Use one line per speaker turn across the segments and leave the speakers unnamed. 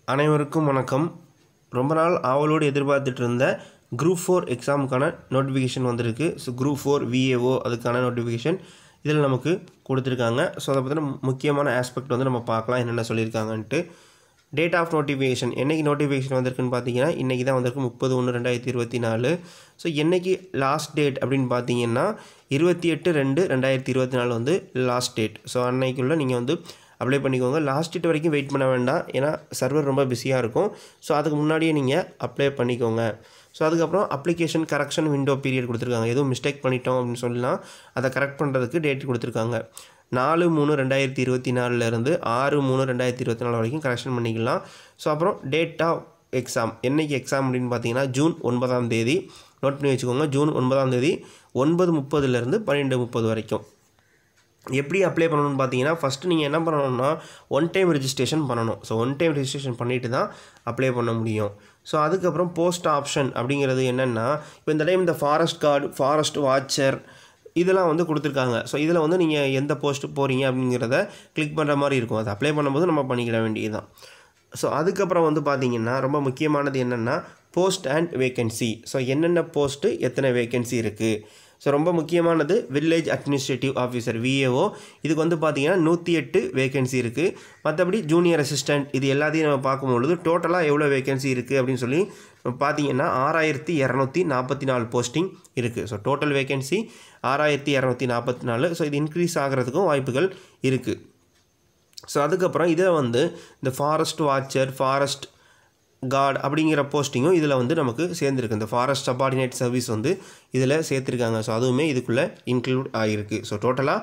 அனைவருக்கும் வணக்கம். ரொம்ப நாள் ஆவலோடு எதிர்பார்த்துட்டு இருந்த குரூப் 4 எக்ஸாமுக்கான நோட்டிஃபிகேஷன் வந்திருக்கு. ஸோ குரூப் 4 VAO அதுக்கான நோட்டிஃபிகேஷன் இதில் நமக்கு கொடுத்துருக்காங்க. ஸோ அதை பற்றின முக்கியமான ஆஸ்பெக்ட் வந்து நம்ம பார்க்கலாம் என்னென்ன சொல்லியிருக்காங்கன்ட்டு. டேட் ஆஃப் நோட்டிஃபிகேஷன் என்றைக்கு நோட்டிஃபிகேஷன் வந்திருக்குன்னு பார்த்தீங்கன்னா இன்றைக்கி தான் வந்திருக்கு 30/1/2024. ஸோ என்றைக்கு லாஸ்ட் டேட் அப்படின்னு பார்த்தீங்கன்னா 28/2/2024 வந்து லாஸ்ட் டேட். ஸோ அன்னைக்குள்ளே நீங்கள் வந்து அப்ளை பண்ணிக்கோங்க. லாஸ்ட் டேட் வரைக்கும் வெயிட் பண்ண வேண்டாம், ஏன்னா சர்வர் ரொம்ப பிஸியாக இருக்கும். ஸோ அதுக்கு முன்னாடியே நீங்கள் அப்ளை பண்ணிக்கோங்க. ஸோ அதுக்கப்புறம் அப்ளிகேஷன் கரெக்ஷன் விண்டோ பீரியட் கொடுத்துருக்காங்க. எதுவும் மிஸ்டேக் பண்ணிட்டோம் அப்படின்னு சொல்லலாம், அதை கரெக்ட் பண்ணுறதுக்கு டேட் கொடுத்துருக்காங்க. 4/3/2024 6/3/2024 வரைக்கும் கரெக்ஷன் பண்ணிக்கலாம். ஸோ அப்புறம் டேட் ஆஃப் எக்ஸாம் என்றைக்கு எக்ஸாம் அப்படின்னு பார்த்தீங்கன்னா ஜூன் 9 நோட் பண்ணி வச்சுக்கோங்க. ஜூன் 9 9:30 12:30 வரைக்கும். எப்படி அப்ளை பண்ணணும்னு பார்த்தீங்கன்னா ஃபஸ்ட்டு நீங்கள் என்ன பண்ணணும்னா ஒன் டைம் ரெஜிஸ்ட்ரேஷன் பண்ணணும். ஸோ ஒன் டைம் ரெஜிஸ்ட்ரேஷன் பண்ணிவிட்டு தான் அப்ளை பண்ண முடியும். ஸோ அதுக்கப்புறம் போஸ்ட் ஆப்ஷன் அப்படிங்கிறது என்னென்னா, இப்போ இந்த டைம் இந்த ஃபாரஸ்ட் கார்டு, ஃபாரஸ்ட் வாட்சர் இதெல்லாம் வந்து கொடுத்துருக்காங்க. ஸோ இதில் வந்து நீங்கள் எந்த போஸ்ட்டு போகிறீங்க அப்படிங்கிறத கிளிக் பண்ணுற மாதிரி இருக்கும். அதை அப்ளை பண்ணும்போது நம்ம பண்ணிக்கிட வேண்டியது தான். ஸோ அதுக்கப்புறம் வந்து பார்த்திங்கன்னா ரொம்ப முக்கியமானது என்னென்னா போஸ்ட் அண்ட் வேக்கன்சி. ஸோ என்னென்ன போஸ்ட்டு எத்தனை வேக்கன்சி இருக்குது. ஸோ ரொம்ப முக்கியமானது வில்லேஜ் அட்மினிஸ்ட்ரேட்டிவ் ஆஃபீஸர் VAO, இதுக்கு வந்து பார்த்திங்கன்னா 108 வேக்கன்சி இருக்குது. மற்றபடி ஜூனியர் அசிஸ்டண்ட் இது எல்லாத்தையும் நம்ம பார்க்கும்பொழுது டோட்டலாக எவ்வளோ வேக்கன்சி இருக்குது அப்படின்னு சொல்லி பார்த்திங்கன்னா 6244 போஸ்டிங் இருக்குது. So total vacancy 6244. ஸோ இது இன்க்ரீஸ் ஆகிறதுக்கும் வாய்ப்புகள் இருக்குது. ஸோ அதுக்கப்புறம் இதில் வந்து இந்த ஃபாரஸ்ட் வாட்சர், ஃபாரஸ்ட் கார்டு அப்படிங்கிற போஸ்டிங்கும் இதில் வந்து நமக்கு சேர்ந்துருக்கு. இந்த ஃபாரஸ்ட் சப்பார்டினேட் சர்வீஸ் வந்து இதில் சேர்த்துருக்காங்க. ஸோ அதுவுமே இதுக்குள்ளே இன்க்ளூட் ஆகிருக்கு. ஸோ டோட்டலாக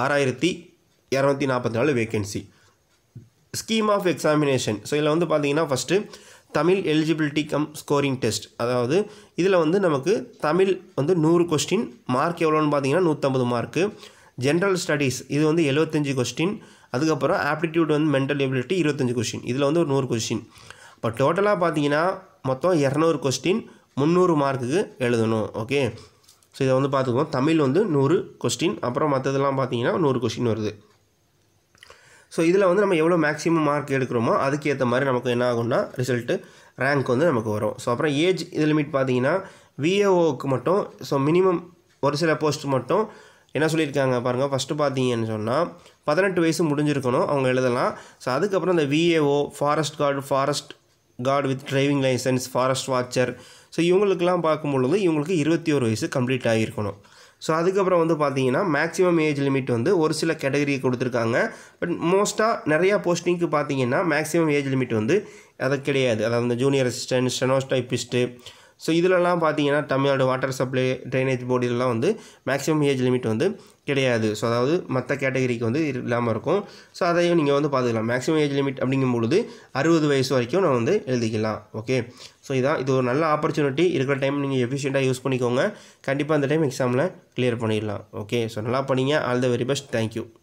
6244 vacancy. Scheme of examination. So இதில் வந்து பார்த்திங்கன்னா first Tamil eligibility cum scoring test. அதாவது இதில் வந்து நமக்கு தமிழ் வந்து 100 கொஸ்டின், மார்க் எவ்வளோன்னு பார்த்தீங்கன்னா 150 மார்க்கு. ஜென்ரல் ஸ்டடீஸ் இது வந்து 75 கொஸ்டின். அதுக்கப்புறம் ஆப்டிடியூட் வந்து மென்டல் எபிலிட்டி 25 கொஸ்டின். இதில் வந்து ஒரு 100 கொஸ்டின். இப்போ டோட்டலாக பார்த்தீங்கன்னா மொத்தம் 200 கொஸ்டின் 300 மார்க்குக்கு எழுதணும். ஓகே, ஸோ இதை வந்து பார்த்துக்குவோம். தமிழ் வந்து 100 கொஸ்டின், அப்புறம் மற்றதெல்லாம் பார்த்தீங்கன்னா 100 கொஸ்டின் வருது. ஸோ இதில் வந்து நம்ம எவ்வளோ மேக்ஸிமம் மார்க் எடுக்கிறோமோ அதுக்கேற்ற மாதிரி நமக்கு என்ன ஆகும்னா ரிசல்ட்டு ரேங்க் வந்து நமக்கு வரும். ஸோ அப்புறம் ஏஜ் இது லிமிட் பார்த்தீங்கன்னா VAOவுக்கு மட்டும் ஸோ மினிமம் ஒரு சில போஸ்ட் மட்டும் என்ன சொல்லியிருக்காங்க பாருங்கள். ஃபஸ்ட்டு பார்த்தீங்கன்னு சொன்னால் 18 வயசு முடிஞ்சிருக்கணும், அவங்க எழுதலாம். ஸோ அதுக்கப்புறம் இந்த VAO, forest guard with driving licence, forest watcher, so இவங்களுக்கெல்லாம் பார்க்கும்பொழுது இவங்களுக்கு 21 வயசு கம்ப்ளீட் ஆகியிருக்கணும். ஸோ அதுக்கப்புறம் வந்து பார்த்தீங்கன்னா மேக்ஸிமம் ஏஜ் லிமிட் வந்து ஒரு சில கேட்டகரி கொடுத்துருக்காங்க. பட் மோஸ்ட்டாக நிறையா போஸ்டிங்க்கு பார்த்தீங்கன்னா மேக்ஸிமம் ஏஜ் லிமிட் வந்து அது கிடையாது. அதாவது இந்த ஜூனியர் அசிஸ்டன்ட், ஸ்டெனோடைப்பிஸ்ட்டு, ஸோ இதிலலாம் பார்த்தீங்கன்னா Tamil Nadu water supply drainage board இதெல்லாம் வந்து மேக்ஸிமம் ஏஜ் லிமிட் வந்து கிடையாது. ஸோ அதாவது மற்ற கேட்டகரிக்கு வந்து இல்லாமல் இருக்கும். ஸோ அதையும் நீங்கள் வந்து பார்த்துக்கலாம். மேக்ஸிமம் ஏஜ் லிமிட் அப்படிங்கும்பொழுது 60 வயசு வரைக்கும் நம்ம வந்து எழுதிக்கலாம். ஓகே, ஸோ இது ஒரு நல்ல ஆப்பர்ச்சுனிட்டி. இருக்கிற டைம் நீங்கள் எஃபிஷியண்ட்டாக யூஸ் பண்ணிக்கோங்க. கண்டிப்பாக அந்த டைம் எக்ஸாமில் கிளியர் பண்ணிடலாம். ஓகே, ஸோ நல்லா பண்ணிங்க. All the very best. Thank you.